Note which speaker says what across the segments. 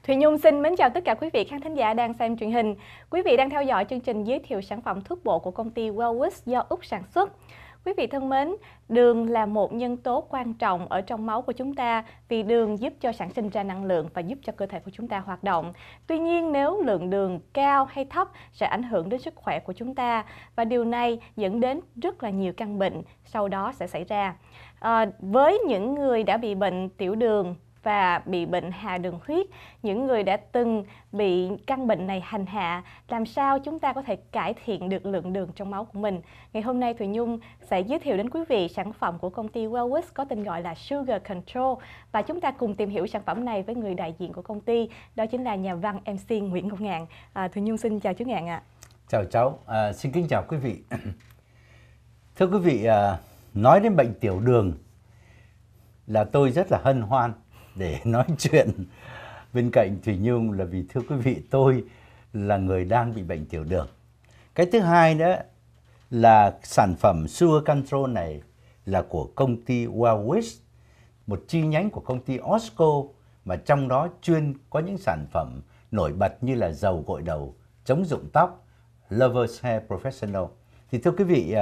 Speaker 1: Thùy Nhung xin mến chào tất cả quý vị khán thính giả đang xem truyền hình. Quý vị đang theo dõi chương trình giới thiệu sản phẩm thuốc bổ của công ty Wellwish do Úc sản xuất. Quý vị thân mến, đường là một nhân tố quan trọng ở trong máu của chúng ta vì đường giúp cho sản sinh ra năng lượng và giúp cho cơ thể của chúng ta hoạt động. Tuy nhiên, nếu lượng đường cao hay thấp sẽ ảnh hưởng đến sức khỏe của chúng ta và điều này dẫn đến rất là nhiều căn bệnh sau đó sẽ xảy ra. Với những người đã bị bệnh tiểu đường và bị bệnh hạ đường huyết, những người đã từng bị căn bệnh này hành hạ, làm sao chúng ta có thể cải thiện được lượng đường trong máu của mình? Ngày hôm nay Thùy Nhung sẽ giới thiệu đến quý vị sản phẩm của công ty Wellwish có tên gọi là Sugar Control, và chúng ta cùng tìm hiểu sản phẩm này với người đại diện của công ty, đó chính là nhà văn MC Nguyễn Ngọc Ngạn. Thùy Nhung xin chào chú Ngạn ạ.
Speaker 2: Chào cháu, xin kính chào quý vị. Thưa quý vị, nói đến bệnh tiểu đường là tôi rất là hân hoan để nói chuyện bên cạnh Thùy Nhung, là vì thưa quý vị, tôi là người đang bị bệnh tiểu đường. Cái thứ hai nữa là sản phẩm Sugar Control này là của công ty Wellwish, một chi nhánh của công ty Osco, mà trong đó chuyên có những sản phẩm nổi bật như là dầu gội đầu, chống rụng tóc, Lovers Hair Professional. Thì thưa quý vị,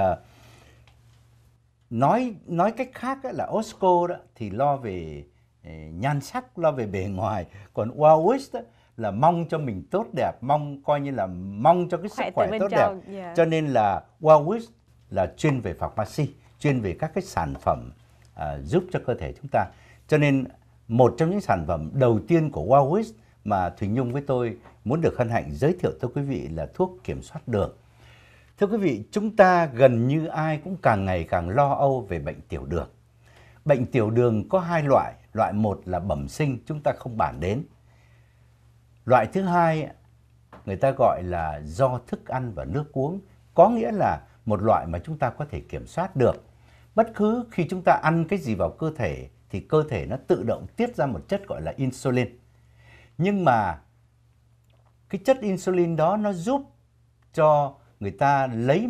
Speaker 2: nói cách khác là Osco đó thì lo về nhan sắc, lo về bề ngoài, còn Wellwish là mong cho mình tốt đẹp, coi như là mong cho cái sức khỏe tốt đẹp. Cho nên là Wellwish là chuyên về pharmacy, chuyên về các cái sản phẩm giúp cho cơ thể chúng ta. Cho nên một trong những sản phẩm đầu tiên của Wellwish mà Thùy Nhung với tôi muốn được hân hạnh giới thiệu tới quý vị là thuốc kiểm soát đường. Thưa quý vị, chúng ta gần như ai cũng càng ngày càng lo âu về bệnh tiểu đường. Bệnh tiểu đường có hai loại. Loại một là bẩm sinh, chúng ta không bàn đến. Loại thứ hai, người ta gọi là do thức ăn và nước uống. Có nghĩa là một loại mà chúng ta có thể kiểm soát được. Bất cứ khi chúng ta ăn cái gì vào cơ thể thì cơ thể nó tự động tiết ra một chất gọi là insulin. Nhưng mà cái chất insulin đó nó giúp cho người ta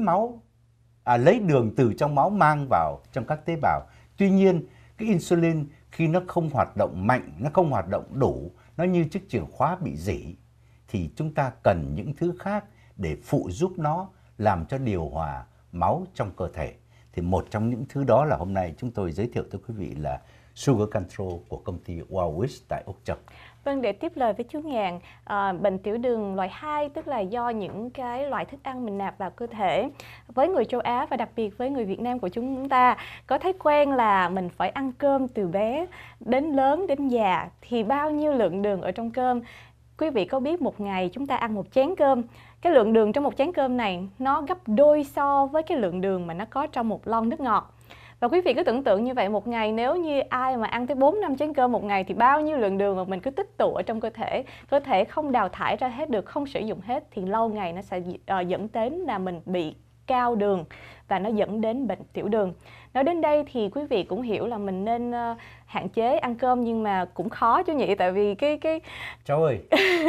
Speaker 2: lấy đường từ trong máu mang vào trong các tế bào. Tuy nhiên, cái insulin khi nó không hoạt động mạnh, nó không hoạt động đủ, nó như chiếc chìa khóa bị rỉ, thì chúng ta cần những thứ khác để phụ giúp nó làm cho điều hòa máu trong cơ thể. Thì một trong những thứ đó là hôm nay chúng tôi giới thiệu tới quý vị là Sugar Control của công ty Wellwish tại Úc Châu.
Speaker 1: Vâng, để tiếp lời với chú Ngạn, bệnh tiểu đường loại 2 tức là do những cái loại thức ăn mình nạp vào cơ thể. Với người châu Á và đặc biệt với người Việt Nam của chúng ta có thói quen là mình phải ăn cơm từ bé đến lớn đến già, thì bao nhiêu lượng đường ở trong cơm? Quý vị có biết một ngày chúng ta ăn một chén cơm, cái lượng đường trong một chén cơm này nó gấp đôi so với cái lượng đường mà nó có trong một lon nước ngọt. Và quý vị cứ tưởng tượng như vậy, một ngày nếu như ai mà ăn tới 4-5 chén cơm một ngày thì bao nhiêu lượng đường mà mình cứ tích tụ ở trong cơ thể không đào thải ra hết được, không sử dụng hết, thì lâu ngày nó sẽ dẫn đến là mình bị cao đường và nó dẫn đến bệnh tiểu đường. Nói đến đây thì quý vị cũng hiểu là mình nên hạn chế ăn cơm, nhưng mà cũng khó chú nhỉ, tại vì cái
Speaker 2: Cháu ơi,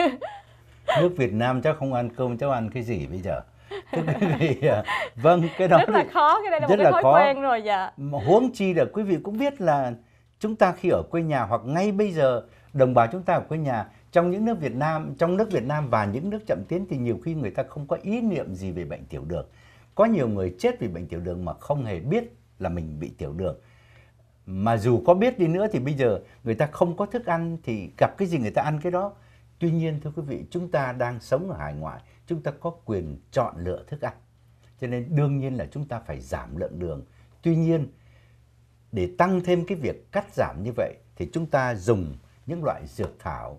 Speaker 2: nước Việt Nam cháu không ăn cơm, cháu ăn cái gì bây giờ? Thưa quý vị, vâng, cái đó
Speaker 1: rất là khó, cái đây là một cái thói quen rồi. Dạ.
Speaker 2: Huống chi là quý vị cũng biết là chúng ta khi ở quê nhà, hoặc ngay bây giờ đồng bào chúng ta ở quê nhà, trong nước Việt Nam và những nước chậm tiến, thì nhiều khi người ta không có ý niệm gì về bệnh tiểu đường. Có nhiều người chết vì bệnh tiểu đường mà không hề biết là mình bị tiểu đường. Mà dù có biết đi nữa thì bây giờ người ta không có thức ăn thì gặp cái gì người ta ăn cái đó. Tuy nhiên thưa quý vị, chúng ta đang sống ở hải ngoại, chúng ta có quyền chọn lựa thức ăn. Cho nên đương nhiên là chúng ta phải giảm lượng đường. Tuy nhiên, để tăng thêm cái việc cắt giảm như vậy thì chúng ta dùng những loại dược thảo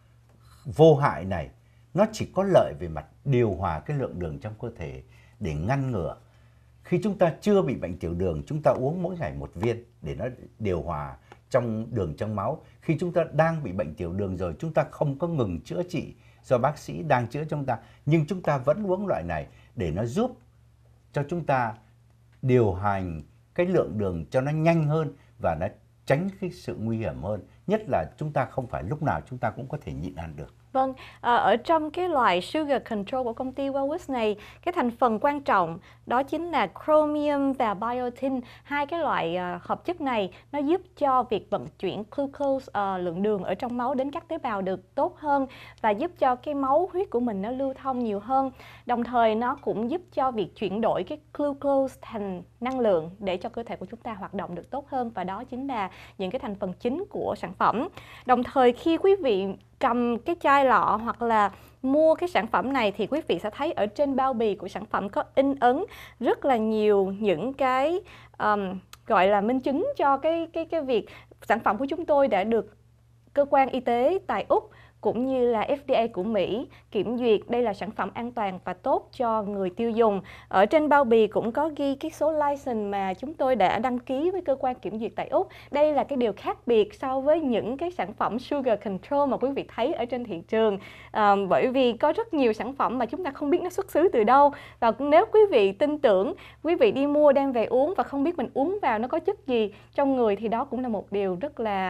Speaker 2: vô hại này. Nó chỉ có lợi về mặt điều hòa cái lượng đường trong cơ thể để ngăn ngừa. Khi chúng ta chưa bị bệnh tiểu đường, chúng ta uống mỗi ngày một viên để nó điều hòa trong đường trong máu. Khi chúng ta đang bị bệnh tiểu đường rồi, chúng ta không có ngừng chữa trị do bác sĩ đang chữa chúng ta, nhưng chúng ta vẫn uống loại này để nó giúp cho chúng ta điều hành cái lượng đường cho nó nhanh hơn và nó tránh cái sự nguy hiểm hơn. Nhất là chúng ta không phải lúc nào chúng ta cũng có thể nhịn ăn được.
Speaker 1: Vâng, ở trong cái loại Sugar Control của công ty Wellwish này, cái thành phần quan trọng đó chính là chromium và biotin. Hai cái loại hợp chất này nó giúp cho việc vận chuyển glucose, lượng đường ở trong máu đến các tế bào được tốt hơn và giúp cho cái máu huyết của mình nó lưu thông nhiều hơn. Đồng thời nó cũng giúp cho việc chuyển đổi cái glucose thành năng lượng để cho cơ thể của chúng ta hoạt động được tốt hơn, và đó chính là những cái thành phần chính của sản phẩm. Đồng thời khi quý vị cầm cái chai lọ hoặc là mua cái sản phẩm này thì quý vị sẽ thấy ở trên bao bì của sản phẩm có in ấn rất là nhiều những cái gọi là minh chứng cho cái việc sản phẩm của chúng tôi đã được cơ quan y tế tại Úc cũng như là FDA của Mỹ kiểm duyệt đây là sản phẩm an toàn và tốt cho người tiêu dùng. Ở trên bao bì cũng có ghi cái số license mà chúng tôi đã đăng ký với cơ quan kiểm duyệt tại Úc. Đây là cái điều khác biệt so với những cái sản phẩm Sugar Control mà quý vị thấy ở trên thị trường. Bởi vì có rất nhiều sản phẩm mà chúng ta không biết nó xuất xứ từ đâu. Và nếu quý vị tin tưởng, quý vị đi mua đem về uống và không biết mình uống vào nó có chất gì trong người thì đó cũng là một điều rất là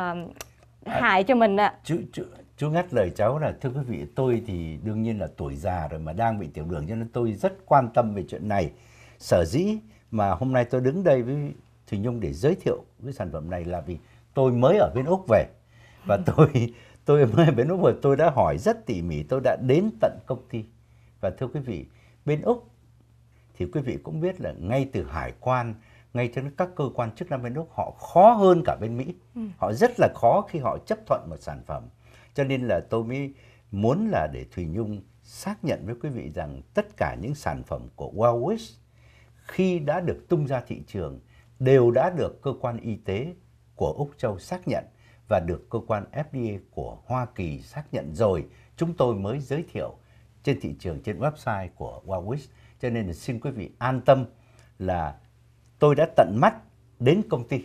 Speaker 1: hại cho mình ạ.
Speaker 2: Chú ngắt lời cháu là thưa quý vị, tôi thì đương nhiên là tuổi già rồi mà đang bị tiểu đường, cho nên tôi rất quan tâm về chuyện này. Sở dĩ mà hôm nay tôi đứng đây với Thùy Nhung để giới thiệu cái sản phẩm này là vì tôi mới ở bên Úc về. Và tôi mới ở bên Úc và tôi đã hỏi rất tỉ mỉ, tôi đã đến tận công ty. Và thưa quý vị, bên Úc thì quý vị cũng biết là ngay từ hải quan, ngay từ các cơ quan chức năng bên Úc họ khó hơn cả bên Mỹ. Họ rất là khó khi họ chấp thuận một sản phẩm. Cho nên là tôi mới muốn là để Thùy Nhung xác nhận với quý vị rằng tất cả những sản phẩm của Wellwish khi đã được tung ra thị trường đều đã được cơ quan y tế của Úc Châu xác nhận và được cơ quan FDA của Hoa Kỳ xác nhận rồi. Chúng tôi mới giới thiệu trên thị trường, trên website của Wellwish. Cho nên là xin quý vị an tâm là tôi đã tận mắt đến công ty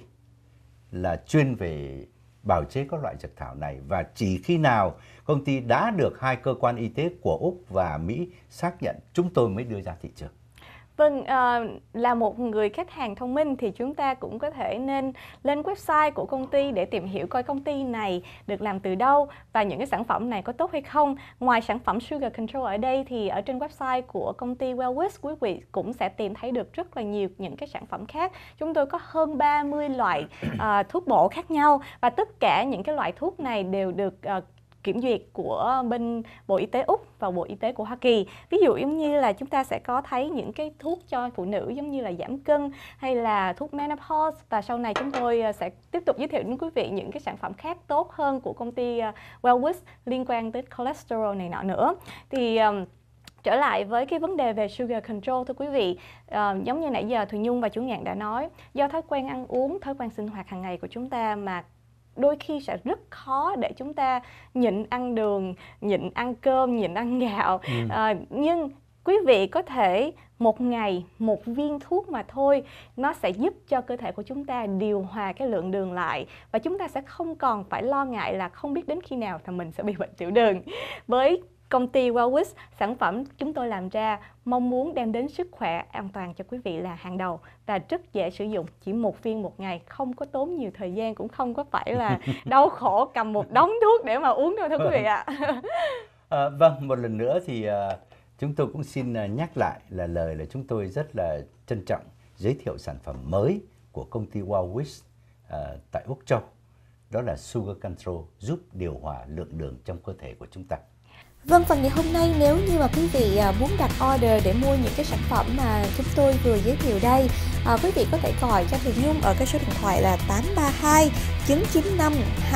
Speaker 2: là chuyên về bào chế các loại dược thảo này, và chỉ khi nào công ty đã được hai cơ quan y tế của Úc và Mỹ xác nhận chúng tôi mới đưa ra thị trường.
Speaker 1: Vâng, là một người khách hàng thông minh thì chúng ta cũng có thể nên lên website của công ty để tìm hiểu coi công ty này được làm từ đâu và những cái sản phẩm này có tốt hay không. Ngoài sản phẩm Sugar Control ở đây thì ở trên website của công ty Wellwish quý vị cũng sẽ tìm thấy được rất là nhiều những cái sản phẩm khác. Chúng tôi có hơn 30 loại thuốc bổ khác nhau và tất cả những cái loại thuốc này đều được kiểm duyệt của bên Bộ Y tế Úc và Bộ Y tế của Hoa Kỳ. Ví dụ giống như là chúng ta sẽ có thấy những cái thuốc cho phụ nữ giống như là giảm cân hay là thuốc menopause, và sau này chúng tôi sẽ tiếp tục giới thiệu đến quý vị những cái sản phẩm khác tốt hơn của công ty Wellwish liên quan tới cholesterol này nọ nữa. Thì trở lại với cái vấn đề về Sugar Control, thưa quý vị, giống như nãy giờ Thùy Nhung và chú Ngạn đã nói, do thói quen ăn uống, thói quen sinh hoạt hàng ngày của chúng ta mà đôi khi sẽ rất khó để chúng ta nhịn ăn đường, nhịn ăn cơm, nhịn ăn gạo. Nhưng quý vị có thể một ngày một viên thuốc mà thôi, nó sẽ giúp cho cơ thể của chúng ta điều hòa cái lượng đường lại và chúng ta sẽ không còn phải lo ngại là không biết đến khi nào thì mình sẽ bị bệnh tiểu đường. Với công ty Wellwish, sản phẩm chúng tôi làm ra mong muốn đem đến sức khỏe an toàn cho quý vị là hàng đầu và rất dễ sử dụng, chỉ một viên một ngày, không có tốn nhiều thời gian, cũng không có phải là đau khổ cầm một đống thuốc để mà uống đâu thưa quý vị ạ.
Speaker 2: Vâng, một lần nữa thì chúng tôi cũng xin nhắc lại là lời là chúng tôi rất là trân trọng giới thiệu sản phẩm mới của công ty Wellwish tại Úc Châu. Đó là Sugar Control, giúp điều hòa lượng đường trong cơ thể của chúng ta.
Speaker 3: Vâng, và ngày hôm nay nếu như mà quý vị muốn đặt order để mua những cái sản phẩm mà chúng tôi vừa giới thiệu đây, quý vị có thể gọi cho Thùy Nhung ở cái số điện thoại là 832 995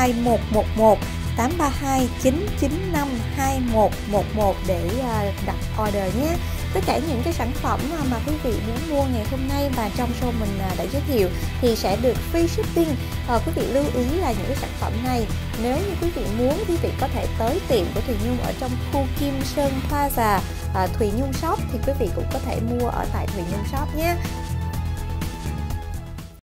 Speaker 3: 2111, 832 995 2111 để đặt order nhé. Tất cả những cái sản phẩm mà quý vị muốn mua ngày hôm nay và trong show mình đã giới thiệu thì sẽ được free shipping. Quý vị lưu ý là những cái sản phẩm này nếu như quý vị muốn, quý vị có thể tới tiệm của Thùy Nhung ở trong khu Kim Sơn Plaza, Thùy Nhung Shop thì quý vị cũng có thể mua ở tại Thùy Nhung Shop nhé.